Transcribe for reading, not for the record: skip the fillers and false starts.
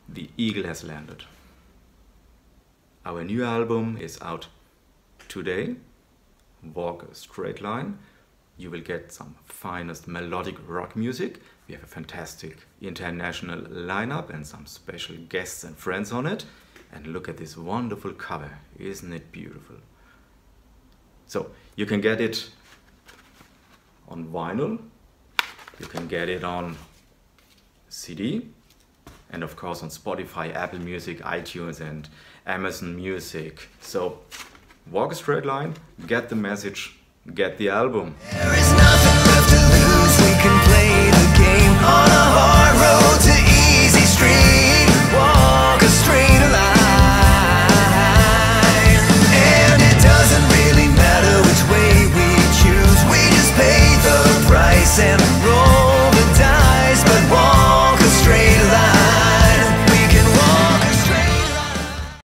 the eagle has landed. Our new album is out today. Walk a Straight Line. You will get some finest melodic rock music. We have a fantastic international lineup and some special guests and friends on it. And look at this wonderful cover. Isn't it beautiful? So you can get it on vinyl. You can get it on CD. And of course on Spotify, Apple Music, iTunes and Amazon Music. So walk a straight line, get the message, get the album.